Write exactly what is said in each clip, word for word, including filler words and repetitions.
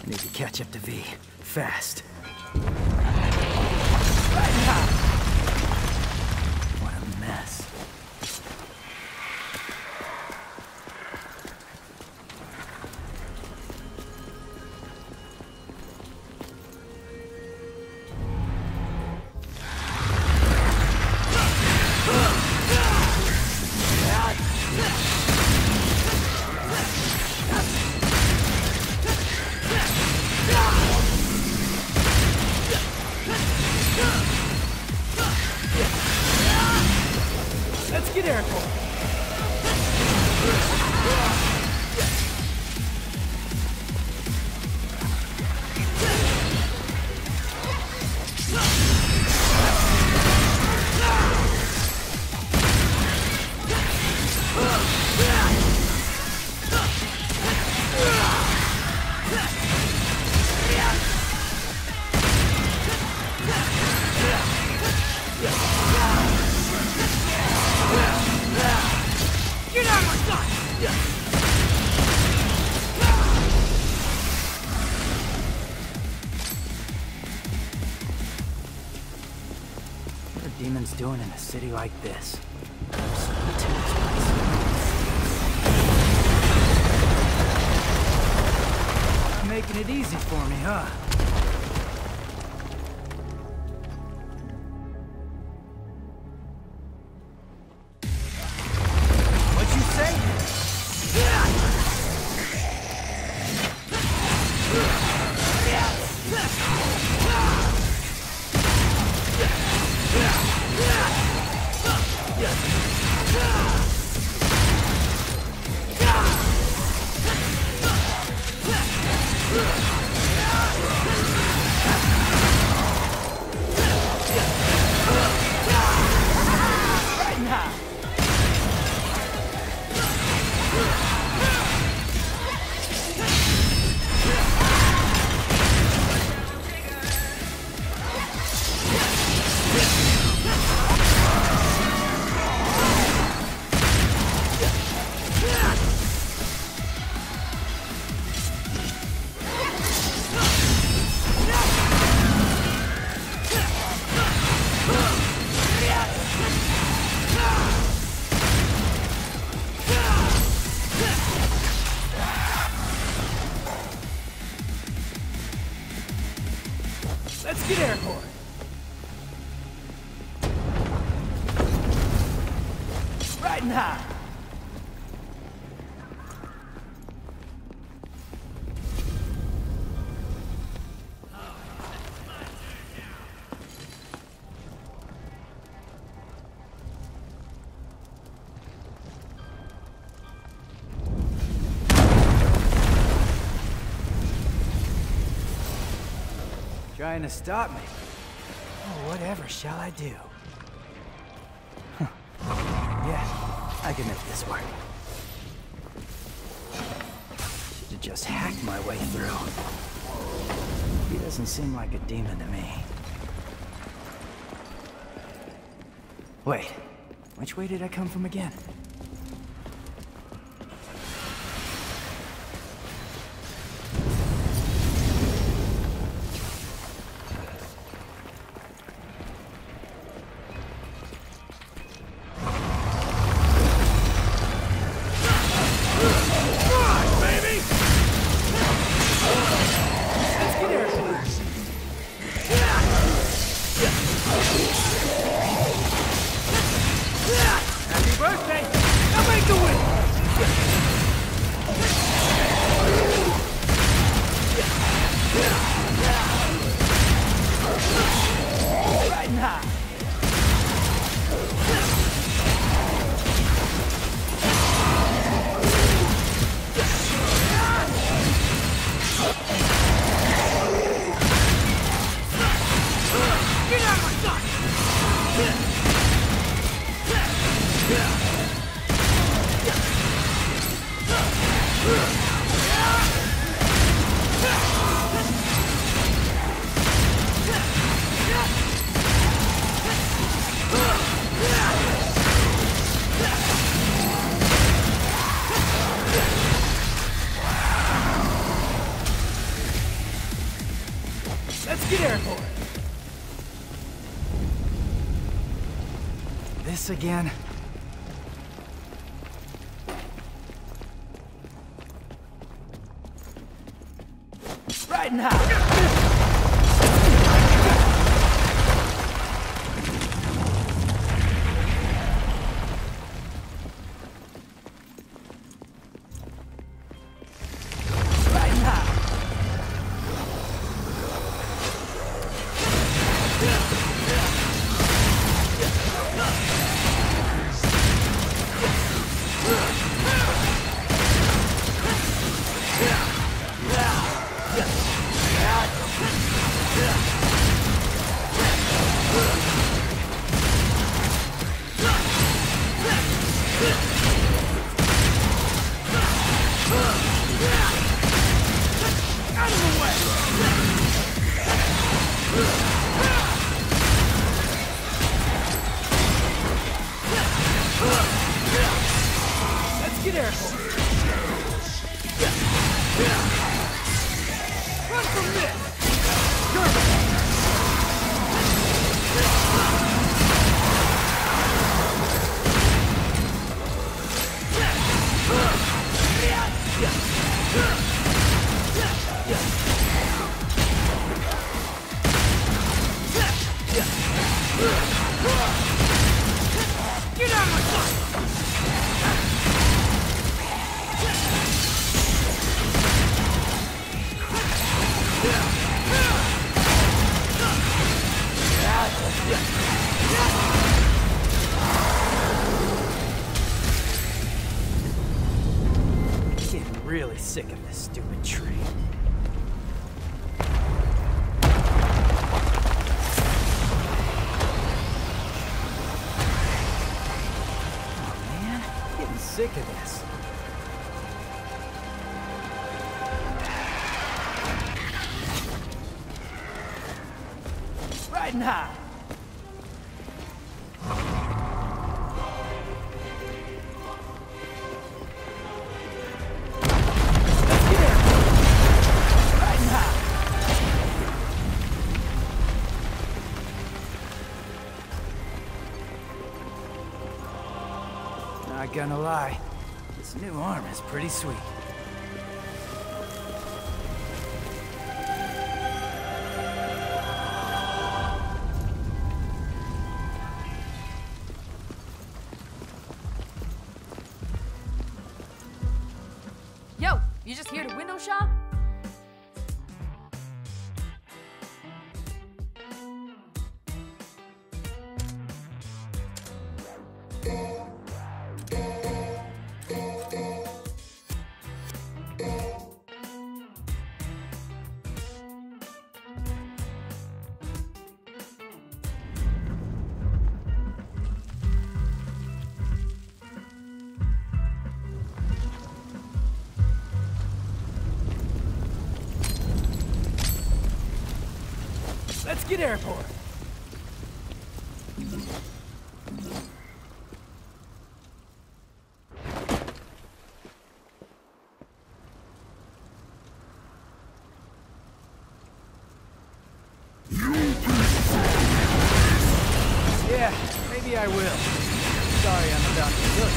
Need to catch up to V. Fast. What a mess. Let's get airborne. Get out of my sight! What are demons doing in a city like this? Not making it easy for me, huh? What'd you say? Right now. Let's get airborne. Riding high. Trying to stop me. Oh, whatever shall I do? Huh. Yeah, I can make this work. Should have just hacked my way through. He doesn't seem like a demon to me. Wait, which way did I come from again? Happy birthday! Let's get airborne. This again? Riding high. Let's get airborne. Run from this! Get out of my sight! Getting really sick of this stupid tree. Oh man, getting sick of this. Riding high. Not gonna lie, this new arm is pretty sweet. Yo, you just here to window shop? Let's get airborne. Yeah, maybe I will. Sorry I'm about to look.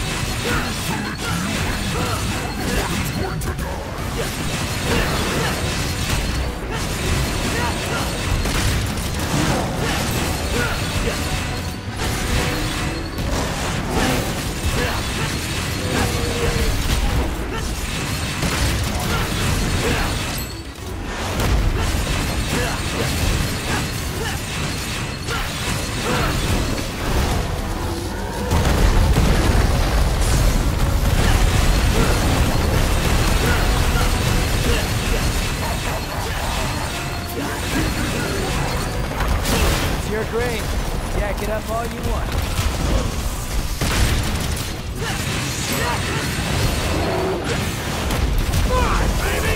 You're great. Jack it up all you want. Come on, baby!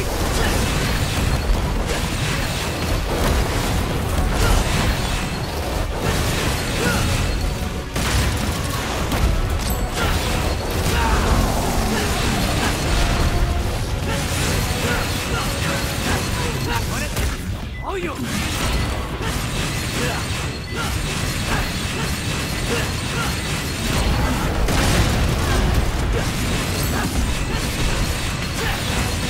Oh, you!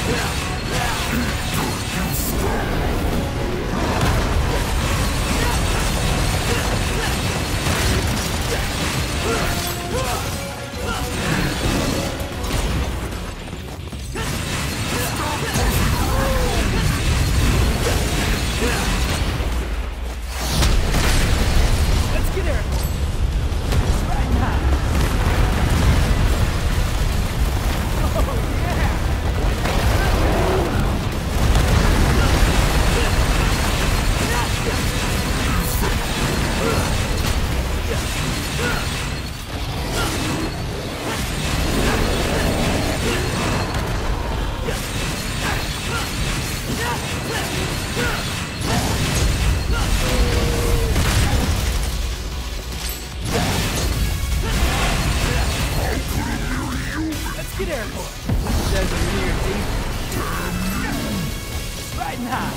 Get airborne. There's a near deep. Right now.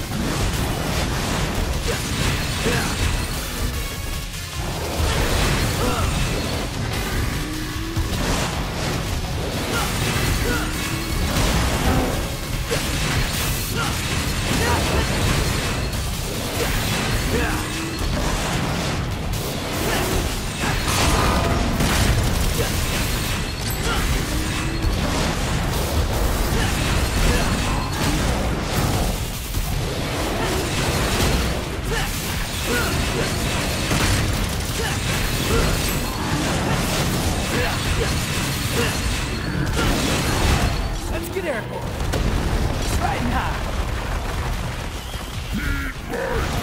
Let's get airborne. Right now.